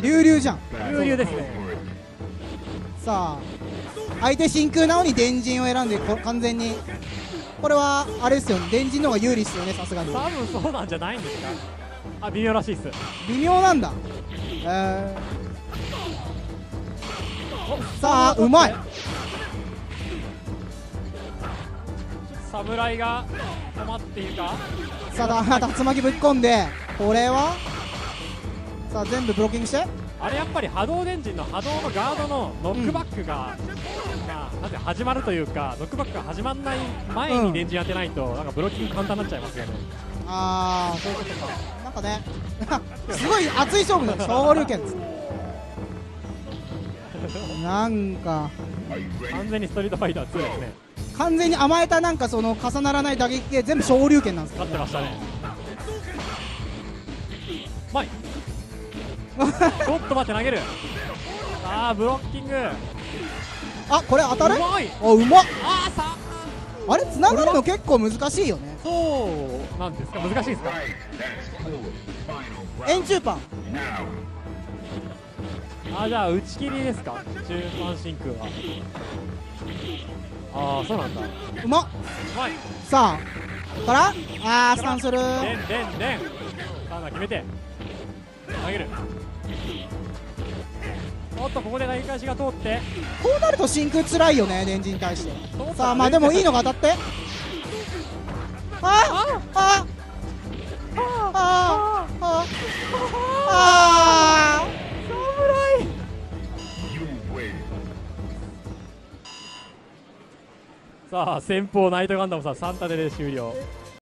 流々じゃん。 流々ですね。 さあ相手真空なのに電人を選んで完全にこれはあれですよね、電人の方が有利ですよね、さすがに。 多分そうなんじゃないんですか。あ、微妙らしいっす。 微妙なんだ。さあうまい。 侍が困っているか。 さあ竜巻ぶっ込んで、これはさあ全部ブロッキングして、 あれやっぱり波動電人の波動のガードのノックバックが、なんて始まるというか、ノックバックが始まらない前に電人当てないと、なんかブロッキング簡単になっちゃいますよね。 ああそういうことか。なんかねすごい熱い勝負だよ、昇竜拳です。なんか完全にストリートファイター2ですね。 完全に甘えた、なんかその重ならない打撃系全部昇竜拳なんですよ。 勝ってましたね。うまいちょっと待って、投げる。ああブロッキング。 あこれ当たる。 うまい。 あうまっ。 ああさあれ繋がるの結構難しいよね。 そうなんですか。難しいですか。 円柱パン。 あ、じゃあ打ち切りですか、中間真空は。ああそうなんだ。 うまっ。 うまい。 さあここからスタンする。 でんでんでん。さあ決めて投げる。おっとここで投げ返しが通って、 こうなると真空つらいよね、電人に対して。さあまあでもいいのが当たって、 さあ先方ナイトガンダムさん3立てで終了。